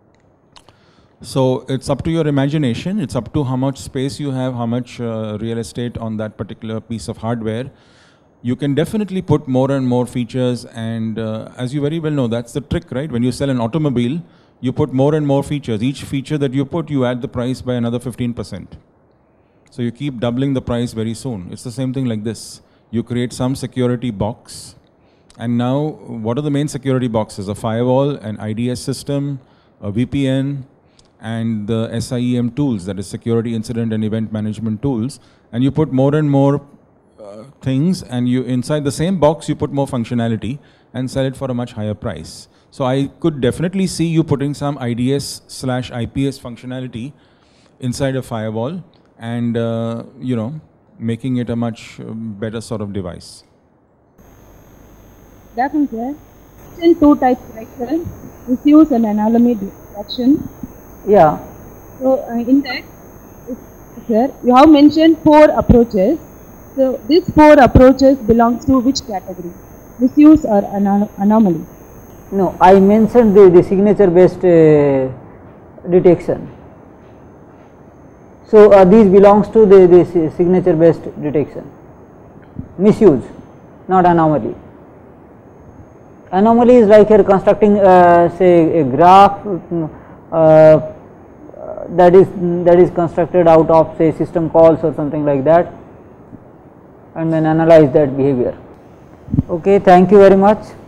So it's up to your imagination. It's up to how much space you have, how much real estate on that particular piece of hardware. You can definitely put more and more features, and as you very well know, that's the trick, right? When you sell an automobile, you put more and more features. Each feature that you put, you add the price by another 15%. So you keep doubling the price very soon. It's the same thing like this. You create some security box. And now, what are the main security boxes? A firewall, an IDS system, a VPN, and the SIEM tools, that is security incident and event management tools. And you put more and more things, and you inside the same box, you put more functionality and sell it for a much higher price. So I could definitely see you putting some IDS/IPS functionality inside a firewall and, making it a much better sort of device. Definitely. In 2 types, right, sir? Misuse and anomaly detection. Yeah. So in that, sir, you have mentioned 4 approaches. So these 4 approaches belongs to which category? Misuse or anomaly? No, I mentioned the signature based detection. So these belongs to the signature based detection, misuse, not anomaly. Anomaly is like here constructing say a graph that is constructed out of say system calls or something like that, and then analyze that behavior. Okay, thank you very much.